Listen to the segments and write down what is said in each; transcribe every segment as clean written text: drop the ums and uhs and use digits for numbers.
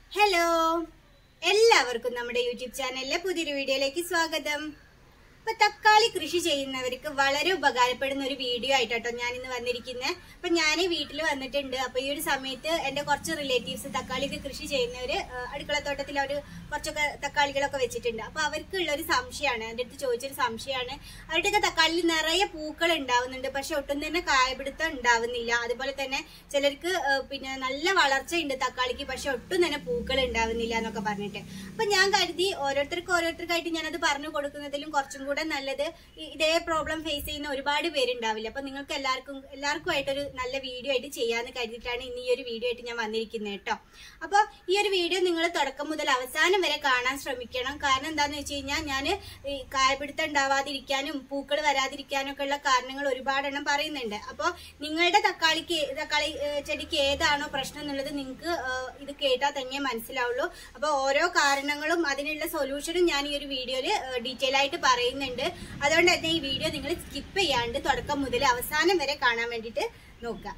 Hello, എല്ലാവർക്കും നമ്മുടെ YouTube ചാനലിലെ പുതിയൊരു വീഡിയോയിലേക്ക് സ്വാഗതം. അപ്പൊ തക്കാളി കൃഷി ചെയ്യുന്നവർക്ക് വളരെ ഉപകാരപ്പെടുന്ന ഒരു വീഡിയോ ആയിട്ടോ ഞാൻ ഇന്ന് വന്നിരിക്കുന്നത്. അപ്പൊ ഞാൻ വീട്ടിൽ വന്നിട്ടുണ്ട്. അപ്പൊ ഈ ഒരു സമയത്ത് എന്റെ കുറച്ച് റിലേറ്റീവ്സ് തക്കാളിക്ക് കൃഷി ചെയ്യുന്നവര് അടുക്കളത്തോട്ടത്തിൽ അവർ കുറച്ചൊക്കെ തക്കാളികളൊക്കെ വെച്ചിട്ടുണ്ട്. അപ്പൊ അവർക്കുള്ള ഒരു സംശയമാണ്, എന്റെ അടുത്ത് ചോദിച്ചൊരു സംശയമാണ്. അവരുടെയൊക്കെ തക്കാളിയിൽ നിറയെ പൂക്കൾ ഉണ്ടാവുന്നുണ്ട്, പക്ഷെ ഒട്ടും തന്നെ കായപിടുത്തം ഉണ്ടാവുന്നില്ല. അതുപോലെ തന്നെ ചിലർക്ക് പിന്നെ നല്ല വളർച്ചയുണ്ട് തക്കാളിക്ക്, പക്ഷെ ഒട്ടും തന്നെ പൂക്കൾ ഉണ്ടാവുന്നില്ല എന്നൊക്കെ പറഞ്ഞിട്ട്. അപ്പൊ ഞാൻ കരുതി ഓരോരുത്തർക്കായിട്ട് ഞാനത് പറഞ്ഞു കൊടുക്കുന്നതിലും കുറച്ചും കൂടെ നല്ലത് ഇതേ പ്രോബ്ലം ഫേസ് ചെയ്യുന്ന ഒരുപാട് പേരുണ്ടാവില്ല. അപ്പൊ നിങ്ങൾക്ക് എല്ലാവർക്കുമായിട്ടൊരു നല്ല വീഡിയോ ആയിട്ട് ചെയ്യാന്ന് കരുതിയിട്ടാണ് ഇന്ന് ഈ ഒരു വീഡിയോ ആയിട്ട് ഞാൻ വന്നിരിക്കുന്നത് കേട്ടോ. അപ്പൊ ഈ ഒരു വീഡിയോ നിങ്ങൾ തുടക്കം മുതൽ അവസാനം വരെ കാണാൻ ശ്രമിക്കണം. കാരണം എന്താന്ന് വെച്ച് കഴിഞ്ഞാൽ ഞാൻ കായപിടുത്തം ഉണ്ടാവാതിരിക്കാനും പൂക്കൾ വരാതിരിക്കാനും ഒക്കെ ഉള്ള കാരണങ്ങൾ ഒരുപാടെണ്ണം പറയുന്നുണ്ട്. അപ്പൊ നിങ്ങളുടെ തക്കാളി ചെടിക്ക് ഏതാണോ പ്രശ്നം എന്നുള്ളത് നിങ്ങൾക്ക് ഇത് കേട്ടാൽ തന്നെ മനസ്സിലാവുള്ളൂ. അപ്പൊ ഓരോ കാരണങ്ങളും അതിനുള്ള സൊല്യൂഷനും ഞാൻ ഈ ഒരു വീഡിയോയിൽ ഡീറ്റെയിൽ ആയിട്ട് പറയുന്നുണ്ട്. അതുകൊണ്ട് തന്നെ ഈ വീഡിയോ നിങ്ങൾ സ്കിപ്പ് ചെയ്യാണ്ട് തുടക്കം മുതൽ അവസാനം വരെ കാണാൻ വേണ്ടിയിട്ട് നോക്കാം.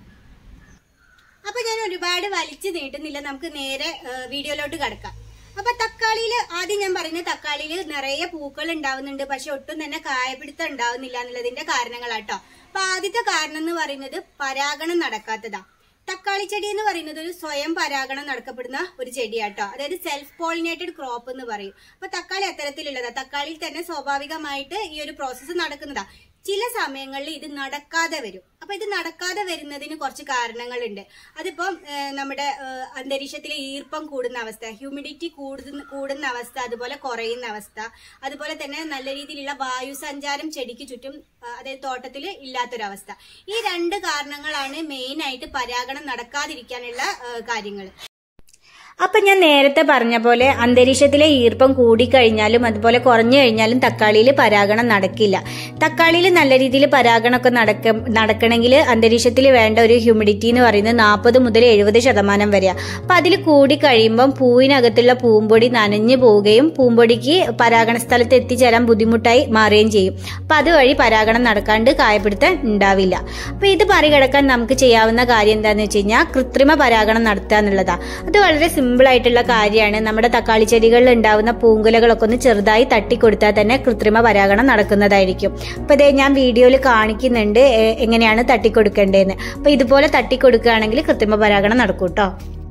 അപ്പൊ ഞാൻ ഒരുപാട് വലിച്ചു നീട്ടുന്നില്ല, നമുക്ക് നേരെ വീഡിയോയിലോട്ട് കടക്കാം. അപ്പൊ തക്കാളിയിൽ ആദ്യം ഞാൻ പറയുന്നത് തക്കാളിയിൽ നിറയെ പൂക്കൾ ഉണ്ടാവുന്നുണ്ട്, പക്ഷെ ഒട്ടും തന്നെ കായപിടുത്തം ഉണ്ടാവുന്നില്ല എന്നുള്ളതിന്റെ കാരണങ്ങളാട്ടോ. അപ്പൊ ആദ്യത്തെ കാരണം എന്ന് പറയുന്നത് പരാഗണം നടക്കാത്തതാ. തക്കാളി ചെടി എന്ന് പറയുന്നത് ഒരു സ്വയം പരാഗണം നടക്കപ്പെടുന്ന ഒരു ചെടിയാട്ടോ, അതായത് സെൽഫ് പോളിനേറ്റഡ് ക്രോപ്പ് എന്ന് പറയും. അപ്പൊ തക്കാളി അത്തരത്തിലുള്ളതാ. തക്കാളിയിൽ തന്നെ സ്വാഭാവികമായിട്ട് ഈ ഒരു പ്രോസസ്സ് നടക്കുന്നതാ. ചില സമയങ്ങളിൽ ഇത് നടക്കാതെ വരും. അപ്പൊ ഇത് നടക്കാതെ വരുന്നതിന് കുറച്ച് കാരണങ്ങളുണ്ട്. അതിപ്പം നമ്മുടെ അന്തരീക്ഷത്തിലെ ഈർപ്പം കൂടുന്ന അവസ്ഥ, ഹ്യൂമിഡിറ്റി കൂടുന്ന അവസ്ഥ, അതുപോലെ കുറയുന്ന അവസ്ഥ, അതുപോലെ തന്നെ നല്ല രീതിയിലുള്ള വായുസഞ്ചാരം ചെടിക്ക് ചുറ്റും അതായത് തോട്ടത്തിൽ ഇല്ലാത്തൊരവസ്ഥ. ഈ രണ്ട് കാരണങ്ങളാണ് മെയിൻ ആയിട്ട് പരാഗണം നടക്കാതിരിക്കാനുള്ള കാര്യങ്ങൾ. അപ്പൊ ഞാൻ നേരത്തെ പറഞ്ഞ പോലെ അന്തരീക്ഷത്തിലെ ഈർപ്പം കൂടിക്കഴിഞ്ഞാലും അതുപോലെ കുറഞ്ഞു കഴിഞ്ഞാലും തക്കാളിയിൽ പരാഗണം നടക്കില്ല. തക്കാളിയിൽ നല്ല രീതിയിൽ പരാഗണമൊക്കെ നടക്കണമെങ്കിൽ അന്തരീക്ഷത്തിൽ വേണ്ട ഒരു ഹ്യൂമിഡിറ്റി എന്ന് പറയുന്നത് 40 മുതൽ 70% വരെയാണ്. അപ്പൊ അതിൽ കൂടി കഴിയുമ്പം പൂവിനകത്തുള്ള പൂമ്പൊടി നനഞ്ഞു പോവുകയും പൂമ്പൊടിക്ക് പരാഗണ സ്ഥലത്ത് എത്തിച്ചേരാൻ ബുദ്ധിമുട്ടായി മാറുകയും ചെയ്യും. അപ്പൊ അതുവഴി പരാഗണം നടക്കാണ്ട് കായപിടുത്തം ഉണ്ടാവില്ല. അപ്പൊ ഇത് മറികടക്കാൻ നമുക്ക് ചെയ്യാവുന്ന കാര്യം എന്താണെന്ന് വെച്ച് കഴിഞ്ഞാൽ കൃത്രിമ പരാഗണം നടത്തുക എന്നുള്ളതാണ്. അത് വളരെ സിമ്പിൾ ആയിട്ടുള്ള കാര്യമാണ്. നമ്മുടെ തക്കാളി ചെടികളിൽ ഉണ്ടാവുന്ന പൂങ്കുലകളൊക്കെ ഒന്ന് ചെറുതായി തട്ടിക്കൊടുത്താൽ തന്നെ കൃത്രിമ പരാഗണം നടക്കുന്നതായിരിക്കും. അപ്പൊ ഇതേ ഞാൻ വീഡിയോയിൽ കാണിക്കുന്നുണ്ട് എങ്ങനെയാണ് തട്ടിക്കൊടുക്കേണ്ടതെന്ന്. അപ്പൊ ഇതുപോലെ തട്ടിക്കൊടുക്കുകയാണെങ്കിൽ കൃത്രിമ പരാഗണം നടക്കും കേട്ടോ.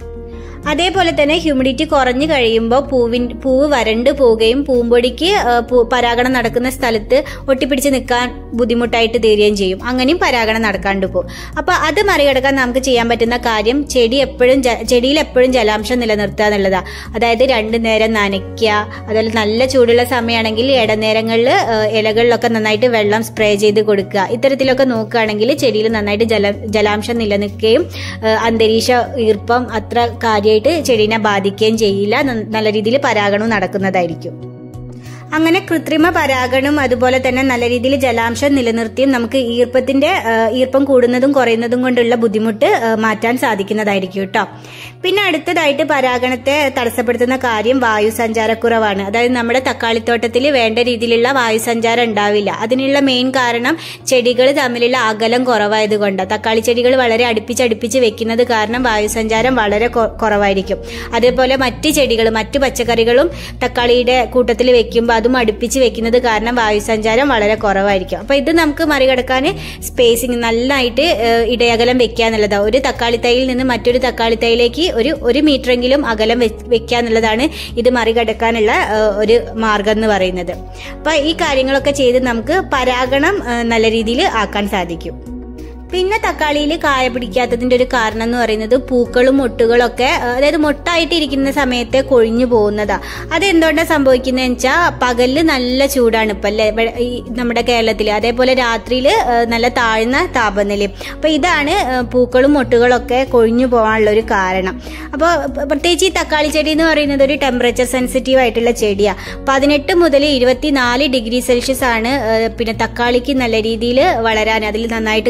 അതേപോലെ തന്നെ ഹ്യൂമിഡിറ്റി കുറഞ്ഞു കഴിയുമ്പോൾ പൂവ് വരണ്ടു പോവുകയും പൂമ്പൊടിക്ക് പരാഗണം നടക്കുന്ന സ്ഥലത്ത് ഒട്ടിപ്പിടിച്ച് നിൽക്കാൻ ബുദ്ധിമുട്ടായിട്ട് തീരുകയും ചെയ്യും. അങ്ങനെയും പരാഗണം നടക്കാണ്ട് പോകും. അപ്പൊ അത് മറികടക്കാൻ നമുക്ക് ചെയ്യാൻ പറ്റുന്ന കാര്യം ചെടിയിൽ എപ്പോഴും ജലാംശം നിലനിർത്തുക എന്നുള്ളതാണ്. അതായത് 2 നേരം നനയ്ക്കുക. അതുപോലെ നല്ല ചൂടുള്ള സമയമാണെങ്കിൽ ഇടനേരങ്ങളിൽ ഇലകളിലൊക്കെ നന്നായിട്ട് വെള്ളം സ്പ്രേ ചെയ്ത് കൊടുക്കുക. ഇത്തരത്തിലൊക്കെ നോക്കുകയാണെങ്കിൽ ചെടിയിൽ നന്നായിട്ട് ജലാംശം നിലനിൽക്കുകയും അന്തരീക്ഷ ഈർപ്പം അത്ര കാര്യമായിട്ട് ചെടീനെ ബാധിക്കുകയും ചെയ്യില്ല. നല്ല രീതിയിൽ പരാഗണവും നടക്കുന്നതായിരിക്കും. അങ്ങനെ കൃത്രിമ പരാഗണം അതുപോലെ തന്നെ നല്ല രീതിയിൽ ജലാംശം നിലനിർത്തിയും നമുക്ക് ഈർപ്പം കൂടുന്നതും കുറയുന്നതും കൊണ്ടുള്ള ബുദ്ധിമുട്ട് മാറ്റാൻ സാധിക്കുന്നതായിരിക്കും കേട്ടോ. പിന്നെ അടുത്തതായിട്ട് പരാഗണത്തെ തടസ്സപ്പെടുത്തുന്ന കാര്യം വായുസഞ്ചാരക്കുറവാണ്. അതായത് നമ്മുടെ തക്കാളിത്തോട്ടത്തിൽ വേണ്ട രീതിയിലുള്ള വായുസഞ്ചാരം ഉണ്ടാവില്ല. അതിനുള്ള മെയിൻ കാരണം ചെടികൾ തമ്മിലുള്ള അകലം കുറവായതുകൊണ്ടാണ്. തക്കാളി ചെടികൾ വളരെ അടുപ്പിച്ച് വെക്കുന്നത് കാരണം വായുസഞ്ചാരം വളരെ കുറവായിരിക്കും. അതേപോലെ മറ്റു പച്ചക്കറികളും തക്കാളിയുടെ കൂട്ടത്തിൽ വെക്കുമ്പോൾ അതും അടുപ്പിച്ച് വെക്കുന്നത് കാരണം വായുസഞ്ചാരം വളരെ കുറവായിരിക്കും. അപ്പൊ ഇത് നമുക്ക് മറികടക്കാൻ സ്പേസിങ് നന്നായിട്ട് ഇടയകലം വെക്കുക എന്നുള്ളതാണ്. ഒരു തക്കാളി തൈയിൽ നിന്ന് മറ്റൊരു തക്കാളി തൈയിലേക്ക് ഒരു മീറ്ററെങ്കിലും അകലം വെക്കുക എന്നുള്ളതാണ് ഇത് മറികടക്കാനുള്ള ഒരു മാർഗം എന്ന് പറയുന്നത്. അപ്പൊ ഈ കാര്യങ്ങളൊക്കെ ചെയ്ത് നമുക്ക് പരാഗണം നല്ല രീതിയിൽ ആക്കാൻ സാധിക്കും. പിന്നെ തക്കാളിയിൽ കായ പിടിക്കാത്തതിന്റെ ഒരു കാരണം എന്ന് പറയുന്നത് പൂക്കളും മൊട്ടുകളൊക്കെ അതായത് മൊട്ടായിട്ടിരിക്കുന്ന സമയത്ത് കൊഴിഞ്ഞു പോകുന്നതാ. അതെന്തുകൊണ്ടാണ് സംഭവിക്കുന്നതെന്ന് വെച്ചാൽ പകലില് നല്ല ചൂടാണ് ഇപ്പൊ അല്ലെ നമ്മുടെ കേരളത്തിൽ. അതേപോലെ രാത്രിയിൽ നല്ല താഴ്ന്ന താപനിലയും. അപ്പൊ ഇതാണ് പൂക്കളും മൊട്ടുകളൊക്കെ കൊഴിഞ്ഞു പോകാനുള്ള ഒരു കാരണം. അപ്പോൾ പ്രത്യേകിച്ച് ഈ തക്കാളി ചെടി എന്ന് പറയുന്നത് ഒരു ടെമ്പറേച്ചർ സെൻസിറ്റീവ് ആയിട്ടുള്ള ചെടിയാണ്. 18 മുതൽ 24 ഡിഗ്രി സെൽഷ്യസ് ആണ് പിന്നെ തക്കാളിക്ക് നല്ല രീതിയിൽ വളരാൻ, അതിൽ നന്നായിട്ട് പൂക്കളും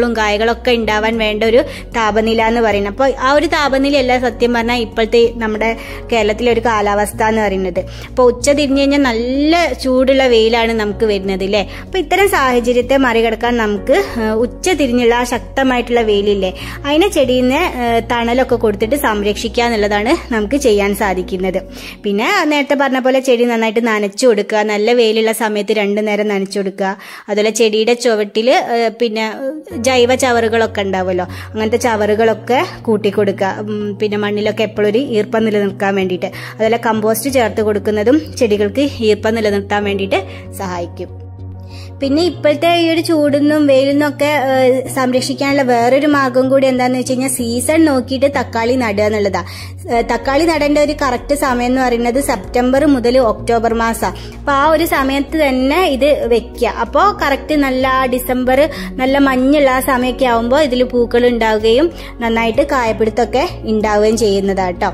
പൂക്കളും കായകളൊക്കെ ഉണ്ടാവാൻ വേണ്ട ഒരു താപനില എന്ന് പറയുന്നത്. അപ്പോൾ ആ ഒരു താപനിലയല്ല സത്യം പറഞ്ഞാൽ ഇപ്പോഴത്തെ നമ്മുടെ കേരളത്തിലെ ഒരു കാലാവസ്ഥ എന്ന് പറയുന്നത്. അപ്പോൾ ഉച്ച തിരിഞ്ഞു കഴിഞ്ഞാൽ നല്ല ചൂടുള്ള വെയിലാണ് നമുക്ക് വരുന്നത് അല്ലേ. അപ്പോൾ ഇത്തരം സാഹചര്യത്തെ മറികടക്കാൻ നമുക്ക് ഉച്ച തിരിഞ്ഞുള്ള ആ ശക്തമായിട്ടുള്ള വെയിലില്ലേ, അതിനെ ചെടിയിൽ നിന്ന് തണലൊക്കെ കൊടുത്തിട്ട് സംരക്ഷിക്കുക എന്നുള്ളതാണ് നമുക്ക് ചെയ്യാൻ സാധിക്കുന്നത്. പിന്നെ നേരത്തെ പറഞ്ഞ പോലെ ചെടി നന്നായിട്ട് നനച്ചു കൊടുക്കുക, നല്ല വെയിലുള്ള സമയത്ത് 2 നേരം നനച്ചു കൊടുക്കുക. അതുപോലെ ചെടിയുടെ ചുവട്ടിൽ പിന്നെ ജൈവ ചവറുകളൊക്കെ ഉണ്ടാവുമല്ലോ, അങ്ങനത്തെ ചവറുകളൊക്കെ കൂട്ടിക്കൊടുക്കുക. പിന്നെ മണ്ണിലൊക്കെ എപ്പോഴും ഒരു ഈർപ്പം നിലനിർത്താൻ വേണ്ടിയിട്ട്. അതുപോലെ കമ്പോസ്റ്റ് ചേർത്ത് കൊടുക്കുന്നതും ചെടികൾക്ക് ഈർപ്പം നിലനിർത്താൻ വേണ്ടിയിട്ട് സഹായിക്കും. പിന്നെ ഇപ്പോഴത്തെ ഈ ഒരു ചൂടിനും വെയിലിനും ഒക്കെ സംരക്ഷിക്കാനുള്ള വേറൊരു മാർഗം കൂടി എന്താന്ന് വെച്ച് കഴിഞ്ഞാൽ സീസൺ നോക്കിയിട്ട് തക്കാളി നടുക എന്നുള്ളതാ. തക്കാളി നടേണ്ട ഒരു കറക്റ്റ് സമയം എന്ന് പറയുന്നത് സെപ്റ്റംബർ മുതൽ ഒക്ടോബർ മാസം. അപ്പൊ ആ ഒരു സമയത്ത് തന്നെ ഇത് വെക്കുക. അപ്പോൾ കറക്റ്റ് നല്ല ഡിസംബർ നല്ല മഞ്ഞുള്ള ആ സമയമൊക്കെ ആവുമ്പോൾ ഇതിൽ പൂക്കൾ ഉണ്ടാവുകയും നന്നായിട്ട് കായപ്പിടുത്തൊക്കെ ഉണ്ടാവുകയും ചെയ്യുന്നതാട്ടോ.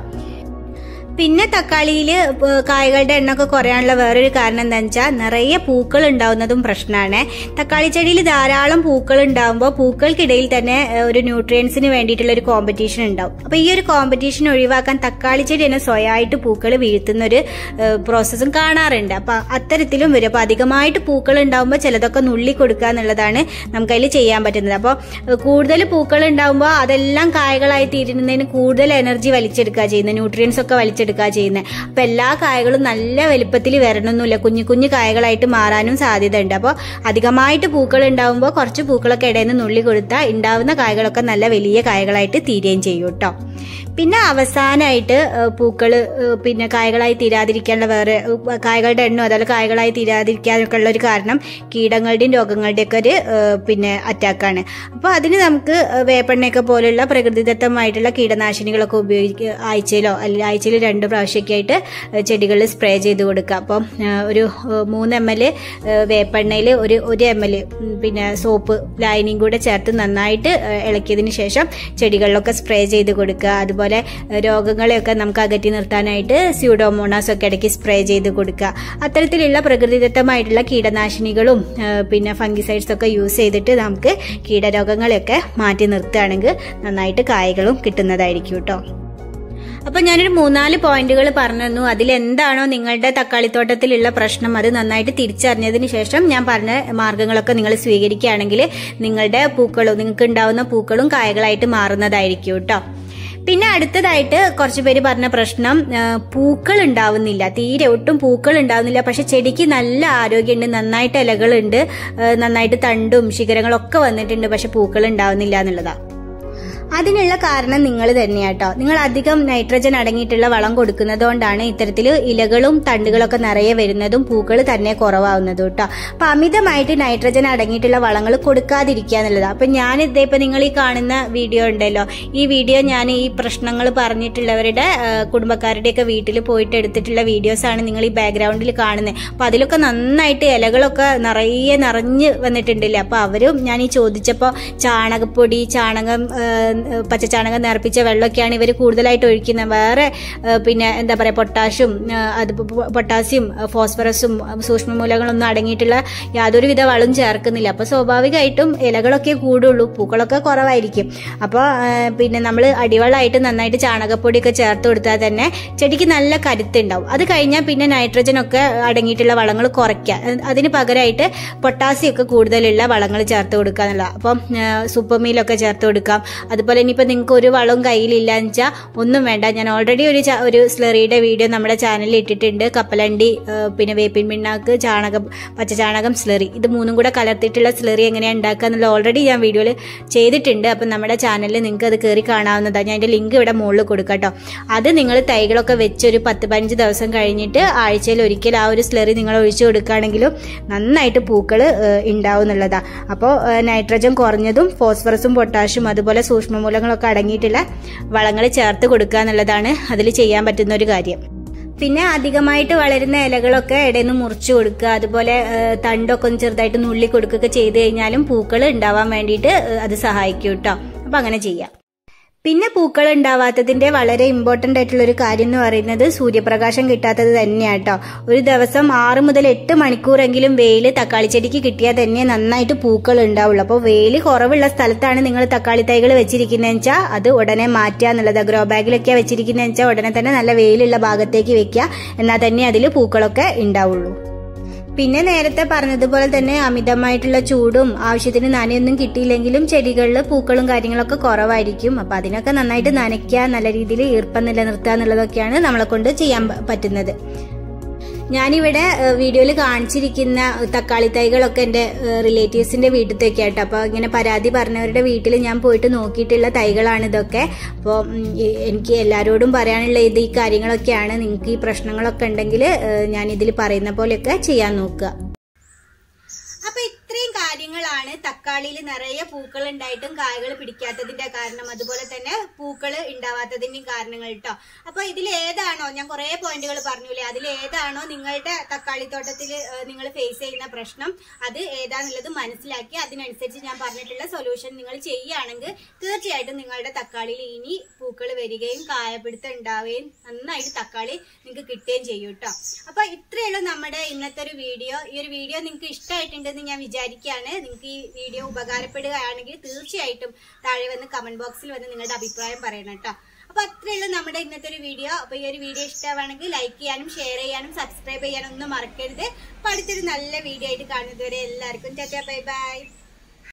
പിന്നെ തക്കാളിയിൽ കായകളുടെ എണ്ണമൊക്കെ കുറയാനുള്ള വേറൊരു കാരണം എന്താണെന്ന് വെച്ചാൽ നിറയെ പൂക്കൾ ഉണ്ടാവുന്നതും പ്രശ്നമാണ്. തക്കാളി ചെടിയിൽ ധാരാളം പൂക്കൾ ഉണ്ടാവുമ്പോൾ പൂക്കൾക്കിടയിൽ തന്നെ ഒരു ന്യൂട്രിയൻസിന് വേണ്ടിയിട്ടുള്ള ഒരു കോമ്പറ്റീഷൻ ഉണ്ടാവും. അപ്പൊ ഈ ഒരു കോമ്പറ്റീഷൻ ഒഴിവാക്കാൻ തക്കാളി ചെടി തന്നെ സ്വയമായിട്ട് പൂക്കൾ വീഴ്ത്തുന്ന ഒരു പ്രോസസ്സും കാണാറുണ്ട്. അപ്പൊ അത്തരത്തിലും വരും. അപ്പൊ അധികമായിട്ട് പൂക്കൾ ഉണ്ടാവുമ്പോൾ ചിലതൊക്കെ നുള്ളി കൊടുക്കുക എന്നുള്ളതാണ് നമുക്കതിൽ ചെയ്യാൻ പറ്റുന്നത്. അപ്പോൾ കൂടുതൽ പൂക്കൾ ഉണ്ടാവുമ്പോൾ അതെല്ലാം കായകളായി തീരുന്നതിന് കൂടുതൽ എനർജി വലിച്ചെടുക്കുക ചെയ്യുന്നത്, ന്യൂട്രിയൻസ് ഒക്കെ വലിച്ചെടുക്കുക ചെയ്യുന്നത്. അപ്പൊ എല്ലാ കായകളും നല്ല വലുപ്പത്തിൽ വരണമെന്നില്ല, കുഞ്ഞു കുഞ്ഞു കായകളായിട്ട് മാറാനും സാധ്യത ഉണ്ട്. അപ്പോൾ അധികമായിട്ട് പൂക്കൾ ഉണ്ടാവുമ്പോൾ കുറച്ച് പൂക്കളൊക്കെ ഇടയിൽ നിന്ന് നുള്ളി കൊടുത്താൽ ഉണ്ടാവുന്ന കായകളൊക്കെ നല്ല വലിയ കായകളായിട്ട് തീരുകയും ചെയ്യും കേട്ടോ. പിന്നെ അവസാനമായിട്ട് പൂക്കൾ പിന്നെ കായകളായി തീരാതിരിക്കാനുള്ള വേറെ കായകളുടെ എണ്ണം അതുപോലെ കായകളായി തീരാതിരിക്കാനൊക്കെ ഉള്ള ഒരു കാരണം കീടങ്ങളുടെയും രോഗങ്ങളുടെയും ഒക്കെ ഒരു പിന്നെ അറ്റാക്കാണ്. അപ്പോൾ അതിന് നമുക്ക് വേപ്പെണ്ണയൊക്കെ പോലുള്ള പ്രകൃതിദത്തമായിട്ടുള്ള കീടനാശിനികളൊക്കെ ഉപയോഗിക്കുക. ആഴ്ചയിലോ അല്ലെങ്കിൽ ആഴ്ചയിൽ 2 പ്രാവശ്യമൊക്കെ ആയിട്ട് ചെടികളിൽ സ്പ്രേ ചെയ്ത് കൊടുക്കുക. അപ്പം ഒരു 3 ml വേപ്പെണ്ണയിൽ ഒരു ml പിന്നെ സോപ്പ് ലായനിയും കൂടെ ചേർത്ത് നന്നായിട്ട് ഇളക്കിയതിന് ശേഷം ചെടികളിലൊക്കെ സ്പ്രേ ചെയ്ത് കൊടുക്കുക. അതുപോലെ രോഗങ്ങളെയൊക്കെ നമുക്ക് അകറ്റി നിർത്താനായിട്ട് സ്യൂഡോമോണാസ് ഒക്കെ ഇടയ്ക്ക് സ്പ്രേ ചെയ്ത് കൊടുക്കുക. അത്തരത്തിലുള്ള പ്രകൃതിദത്തമായിട്ടുള്ള കീടനാശിനികളും പിന്നെ ഫംഗിസൈഡ്സ് ഒക്കെ യൂസ് ചെയ്തിട്ട് നമുക്ക് കീടരോഗങ്ങളെയൊക്കെ മാറ്റി നിർത്തുകയാണെങ്കിൽ നന്നായിട്ട് കായകളും കിട്ടുന്നതായിരിക്കും കേട്ടോ. അപ്പൊ ഞാനൊരു 3-4 പോയിന്റുകൾ പറഞ്ഞു തന്നു. അതിലെന്താണോ നിങ്ങളുടെ തക്കാളിത്തോട്ടത്തിലുള്ള പ്രശ്നം അത് നന്നായിട്ട് തിരിച്ചറിഞ്ഞതിന് ശേഷം ഞാൻ പറഞ്ഞ മാർഗങ്ങളൊക്കെ നിങ്ങൾ സ്വീകരിക്കുകയാണെങ്കിൽ നിങ്ങളുടെ പൂക്കളും നിങ്ങൾക്ക് ഉണ്ടാവുന്ന പൂക്കളും കായകളായിട്ട് മാറുന്നതായിരിക്കും കേട്ടോ. പിന്നെ അടുത്തതായിട്ട് കുറച്ച് പേര് പറഞ്ഞ പ്രശ്നം പൂക്കൾ ഉണ്ടാവുന്നില്ല, തീരെ ഒട്ടും പൂക്കൾ ഉണ്ടാവുന്നില്ല. പക്ഷെ ചെടിക്ക് നല്ല ആരോഗ്യമുണ്ട്, നന്നായിട്ട് ഇലകളുണ്ട്, നന്നായിട്ട് തണ്ടും ശിഖരങ്ങളൊക്കെ വന്നിട്ടുണ്ട്, പക്ഷെ പൂക്കൾ ഉണ്ടാവുന്നില്ല എന്നുള്ളതാ. അതിനുള്ള കാരണം നിങ്ങൾ തന്നെയാട്ടോ. നിങ്ങൾ അധികം നൈട്രജൻ അടങ്ങിയിട്ടുള്ള വളം കൊടുക്കുന്നത് കൊണ്ടാണ് ഇത്തരത്തിൽ ഇലകളും തണ്ടുകളൊക്കെ നിറയെ വരുന്നതും പൂക്കൾ തന്നെ കുറവാകുന്നതും കേട്ടോ. അപ്പൊ അമിതമായിട്ട് നൈട്രജൻ അടങ്ങിയിട്ടുള്ള വളങ്ങൾ കൊടുക്കാതിരിക്കുക എന്നുള്ളതാണ്. അപ്പൊ ഞാൻ ഇതേപ്പോ നിങ്ങൾ ഈ കാണുന്ന വീഡിയോ ഉണ്ടല്ലോ, ഈ വീഡിയോ ഞാൻ ഈ പ്രശ്നങ്ങൾ പറഞ്ഞിട്ടുള്ളവരുടെ കുടുംബക്കാരുടെയൊക്കെ വീട്ടിൽ പോയിട്ട് എടുത്തിട്ടുള്ള വീഡിയോസ് ആണ് നിങ്ങൾ ഈ ബാക്ക്ഗ്രൗണ്ടിൽ കാണുന്നത്. അപ്പൊ അതിലൊക്കെ നന്നായിട്ട് ഇലകളൊക്കെ നിറഞ്ഞ് വന്നിട്ടുണ്ടല്ലേ. അപ്പൊ അവരും ഞാൻ ഈ ചോദിച്ചപ്പോ ചാണകപ്പൊടി, പച്ചച്ചാണകം നിറപ്പിച്ച വെള്ളമൊക്കെയാണ് ഇവർ കൂടുതലായിട്ട് ഒഴിക്കുന്നത്. വേറെ പിന്നെ എന്താ പറയുക പൊട്ടാസ്യം ഫോസ്ഫറസും സൂക്ഷ്മമൂലങ്ങളൊന്നും അടങ്ങിയിട്ടുള്ള യാതൊരുവിധ വളം ചേർക്കുന്നില്ല. അപ്പോൾ സ്വാഭാവികമായിട്ടും ഇലകളൊക്കെ കൂടുള്ളൂ, പൂക്കളൊക്കെ കുറവായിരിക്കും. അപ്പോൾ പിന്നെ നമ്മൾ അടിവളമായിട്ട് നന്നായിട്ട് ചാണകപ്പൊടിയൊക്കെ ചേർത്ത് കൊടുത്താൽ തന്നെ ചെടിക്ക് നല്ല കരുത്തുണ്ടാവും. അത് കഴിഞ്ഞാൽ പിന്നെ നൈട്രജൻ ഒക്കെ അടങ്ങിയിട്ടുള്ള വളങ്ങൾ കുറയ്ക്കുക, അതിന് പകരമായിട്ട് പൊട്ടാസ്യം ഒക്കെ കൂടുതലുള്ള വളങ്ങൾ ചേർത്ത് കൊടുക്കുക എന്നുള്ള. അപ്പം സൂപ്പർമീലൊക്കെ ചേർത്ത് കൊടുക്കാം. അതുപോലെ ഇനിയിപ്പോൾ നിങ്ങൾക്ക് ഒരു വളവും കയ്യിലില്ലാന്ന് വെച്ചാൽ ഒന്നും വേണ്ട, ഞാൻ ഓൾറെഡി ഒരു സ്ലറിയുടെ വീഡിയോ നമ്മുടെ ചാനലിൽ ഇട്ടിട്ടുണ്ട്. കപ്പലണ്ടി, പിന്നെ വേപ്പിൻ പിണ്ണാക്ക്, പച്ചചാണകം, സ്ലറി, ഇത് 3 കൂടെ കലർത്തിയിട്ടുള്ള സ്ലറി എങ്ങനെയാണ് ഉണ്ടാക്കുക എന്നുള്ള ഓൾറെഡി ഞാൻ വീഡിയോയിൽ ചെയ്തിട്ടുണ്ട്. അപ്പം നമ്മുടെ ചാനലിൽ നിങ്ങൾക്ക് അത് കയറി കാണാവുന്നതാണ്. ഞാൻ അതിൻ്റെ ലിങ്ക് ഇവിടെ മുകളിൽ കൊടുക്കാം കേട്ടോ. അത് നിങ്ങൾ തൈകളൊക്കെ വെച്ച് ഒരു 10-15 ദിവസം കഴിഞ്ഞിട്ട് ആഴ്ചയിൽ ഒരിക്കൽ ആ ഒരു സ്ലറി നിങ്ങൾ ഒഴിച്ചു കൊടുക്കുകയാണെങ്കിലും നന്നായിട്ട് പൂക്കൾ ഉണ്ടാവും എന്നുള്ളതാണ്. അപ്പോൾ നൈട്രജൻ കുറഞ്ഞതും ഫോസ്ഫറസും പൊട്ടാഷ്യം അതുപോലെ സൂക്ഷ്മമൂലങ്ങളൊക്കെ അടങ്ങിയിട്ടുള്ള വളങ്ങൾ ചേർത്ത് കൊടുക്കുക എന്നുള്ളതാണ് അതിൽ ചെയ്യാൻ പറ്റുന്ന ഒരു കാര്യം. പിന്നെ അധികമായിട്ട് വളരുന്ന ഇലകളൊക്കെ ഇടയിൽ നിന്ന് മുറിച്ചു കൊടുക്കുക, അതുപോലെ തണ്ടൊക്കെ ഒന്ന് ചെറുതായിട്ട് നുള്ളി കൊടുക്കുകയൊക്കെ ചെയ്ത് കഴിഞ്ഞാലും പൂക്കൾ ഉണ്ടാവാൻ വേണ്ടിയിട്ട് അത് സഹായിക്കും കേട്ടോ. അപ്പൊ അങ്ങനെ ചെയ്യാം. പിന്നെ പൂക്കൾ ഉണ്ടാവാത്തതിന്റെ വളരെ ഇമ്പോർട്ടന്റ് ആയിട്ടുള്ള ഒരു കാര്യം എന്ന് പറയുന്നത് സൂര്യപ്രകാശം കിട്ടാത്തത് തന്നെയാട്ടോ. ഒരു ദിവസം 6 മുതൽ 8 മണിക്കൂറെങ്കിലും വെയിൽ തക്കാളി ചെടിക്ക് കിട്ടിയാൽ തന്നെ നന്നായിട്ട് പൂക്കൾ ഉണ്ടാവുള്ളൂ. അപ്പോൾ വെയിൽ കുറവുള്ള സ്ഥലത്താണ് നിങ്ങൾ തക്കാളി തൈകൾ വെച്ചിരിക്കുന്നതെന്ന് വെച്ചാൽ അത് ഉടനെ മാറ്റുക എന്നുള്ളത്. ഗ്രോ ബാഗിലൊക്കെ വെച്ചിരിക്കുന്നതെന്ന് വെച്ചാൽ ഉടനെ തന്നെ നല്ല വെയിലുള്ള ഭാഗത്തേക്ക് വെക്കുക, എന്നാൽ തന്നെ അതിൽ പൂക്കളൊക്കെ ഉണ്ടാവുള്ളൂ. പിന്നെ നേരത്തെ പറഞ്ഞതുപോലെ തന്നെ അമിതമായിട്ടുള്ള ചൂടും ആവശ്യത്തിന് നനയൊന്നും കിട്ടിയില്ലെങ്കിലും ചെടികളിൽ പൂക്കളും കാര്യങ്ങളൊക്കെ കുറവായിരിക്കും. അപ്പൊ അതിനൊക്കെ നന്നായിട്ട് നനയ്ക്കുക, നല്ല രീതിയിൽ ഈർപ്പം നിലനിർത്തുക എന്നുള്ളതൊക്കെയാണ് നമ്മളെ കൊണ്ട് ചെയ്യാൻ പറ്റുന്നത്. ഞാനിവിടെ വീഡിയോയിൽ കാണിച്ചിരിക്കുന്ന തക്കാളി തൈകളൊക്കെ എൻ്റെ റിലേറ്റീവ്സിന്റെ വീട്ടിലത്തേക്ക് ആട്ടോ. അപ്പോൾ ഇങ്ങനെ പരാതി പറഞ്ഞവരുടെ വീട്ടിൽ ഞാൻ പോയിട്ട് നോക്കിയിട്ടുള്ള തൈകളാണ് ഇതൊക്കെ. അപ്പോൾ എനിക്ക് എല്ലാവരോടും പറയാനുള്ള ഈ കാര്യങ്ങളൊക്കെയാണ്. നിങ്ങൾക്ക് ഈ പ്രശ്നങ്ങളൊക്കെ ഉണ്ടെങ്കിൽ ഞാൻ ഇതിൽ പറയുന്ന പോലെയൊക്കെ ചെയ്യാൻ നോക്കുക. അപ്പൊ ഇത്രയും കാര്യങ്ങളാണ് തക്കാളിയിൽ നിറയെ പൂക്കൾ ഉണ്ടായിട്ടും കായകൾ പിടിക്കാത്തതിന്റെ കാരണം, അതുപോലെ തന്നെ പൂക്കൾ ഉണ്ടാവാത്തതിന്റെയും കാരണങ്ങൾ കേട്ടോ. അപ്പൊ ഇതിൽ ഏതാണോ, ഞാൻ കുറെ പോയിന്റുകൾ പറഞ്ഞില്ലേ, അതിൽ ഏതാണോ നിങ്ങളുടെ തക്കാളി തോട്ടത്തിൽ നിങ്ങൾ ഫേസ് ചെയ്യുന്ന പ്രശ്നം, അത് ഏതാന്നുള്ളത് മനസ്സിലാക്കി അതിനനുസരിച്ച് ഞാൻ പറഞ്ഞിട്ടുള്ള സൊല്യൂഷൻ നിങ്ങൾ ചെയ്യുകയാണെങ്കിൽ തീർച്ചയായിട്ടും നിങ്ങളുടെ തക്കാളിയിൽ ഇനി പൂക്കൾ വരികയും കായപിടുത്തം ഉണ്ടാവുകയും നന്നായിട്ട് തക്കാളി നിങ്ങൾക്ക് കിട്ടുകയും ചെയ്യും കേട്ടോ. അപ്പൊ ഇത്രയുള്ള നമ്മുടെ ഇന്നത്തെ ഒരു വീഡിയോ. ഈ ഒരു വീഡിയോ നിങ്ങൾക്ക് ഇഷ്ടമായിട്ടുണ്ടെന്ന് ഞാൻ വിചാരിക്കുകയാണ്. നിങ്ങൾക്ക് ഈ വീഡിയോ ഉപകാരപ്പെടുകയാണെങ്കിൽ തീർച്ചയായിട്ടും താഴെ വന്ന് കമന്റ് ബോക്സിൽ വന്ന് നിങ്ങളുടെ അഭിപ്രായം പറയണം കേട്ടോ. അപ്പൊ അത്രയുള്ള നമ്മുടെ ഇന്നത്തെ ഒരു വീഡിയോ. അപ്പൊ ഈ ഒരു വീഡിയോ ഇഷ്ടമാണെങ്കിൽ ലൈക്ക് ചെയ്യാനും ഷെയർ ചെയ്യാനും സബ്സ്ക്രൈബ് ചെയ്യാനും ഒന്നും മറക്കരുത്. അപ്പൊ അടുത്തൊരു നല്ല വീഡിയോ ആയിട്ട് കാണുന്നത് വരെ എല്ലാവർക്കും ടാറ്റാ ബൈ ബൈ.